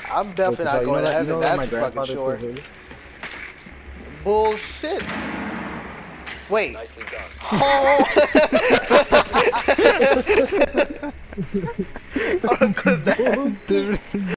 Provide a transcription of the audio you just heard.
I'm definitely not going to heaven, that's for fucking sure. Bullshit. Wait. Oh! Bullshit.